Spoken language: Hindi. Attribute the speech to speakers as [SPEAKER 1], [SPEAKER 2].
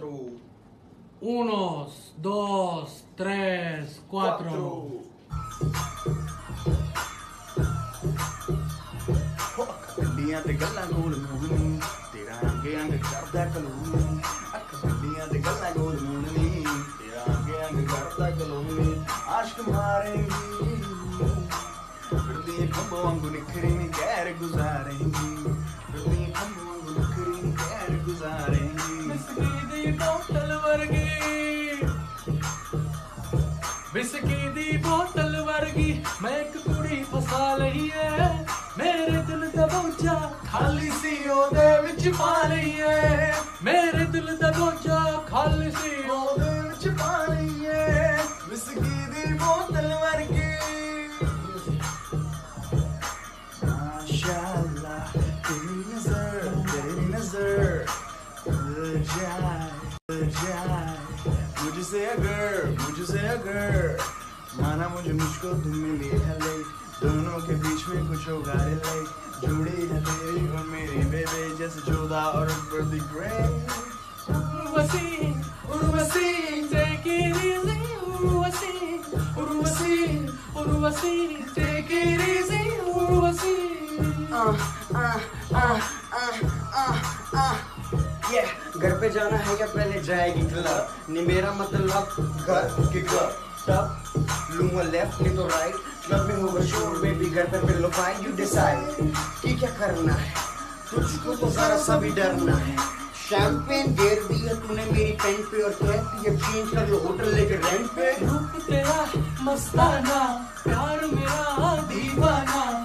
[SPEAKER 1] Cuatro.
[SPEAKER 2] Unos, dos, tres, cuatro.
[SPEAKER 1] Akabiliyaan te ਗੱਲਾਂ ਗੋਲ ਮੂਣੀ ਤੇਰਾ ਅੰਗੇ ਅੰਗ ਕਰਦਾ ਕਲੂਣੀ akabiliyaan te ਗੱਲਾਂ ਗੋਲ ਮੂਣੀ ਤੇਰਾ ਅੰਗੇ ਅੰਗ ਕਰਦਾ ਕਲੂਣੀ ਆਸ਼ਕ ਮਾਰੇਂਗੀ ਫਿਰਦੀ ਖੰਭੋਂ ਵਾਂਗੂ ਨਿਖਰੀ ਗੈਰ ਗੁਜ਼ਾਰੇਂਗੀ ਫਿਰਦੀ ਖੰਭੋਂ ਵਾਂਗੂ ਨਿਖਰੀ ਗੈਰ ਗੁਜ਼ਾਰੇਂਗੀ
[SPEAKER 2] ਵਿਸਕੀ ਦੀ ਬੋਤਲ ਵਰਗੀ ਵਿਸਕੀ ਦੀ ਬੋਤਲ ਵਰਗੀ ਮੈਂ ਇੱਕ ਕੁੜੀ ਫਸਾ ਲਈ ਏ ਮੇਰੇ ਦਿਲ ਦਾ ਬੋਝਾ ਖਾਲੀ ਸੀ ਉਹਦੇ ਵਿੱਚ ਪਾ ਲਈ ਏ ਮੇਰੇ ਦਿਲ ਦਾ ਬੋਝਾ ਖਾਲੀ ਸੀ ਉਹਦੇ ਵਿੱਚ ਪਾ ਲਈ ਏ
[SPEAKER 1] ਵਿਸਕੀ ਦੀ ਬੋਤਲ ਵਰਗੀ ਮਾਸ਼ਾਅੱਲਾ ਤੇਰੀ ਨਜ਼ਰ जाए मुझसे अगर माना मुझे मुझको तुम मिली है ले दोनों के बीच में कुछ होगा रे ले जुड़ी है तेरी और मेरी बेबे जैसे जोधा और Akbar the great
[SPEAKER 2] Urvashi take it easy Urvashi take it easy Urvashi
[SPEAKER 3] घर पे जाना है या पहले जाएगी क्लब नहीं मेरा मतलब घर के क्लब तब लूंगा लेफ्ट नहीं तो राइट क्लब में होगा शोर में भी घर पे पिलो फाइन यू डिसाइड कि क्या करना है तुझको तो जरा सा भी डरना है शैंपेन गिर दिया तूने मेरी पेंट पे और कहती है चेंज कर लो होटल लेके रेंट पे
[SPEAKER 2] रूप तेरा मस्ताना प्यार मेरा दीवाना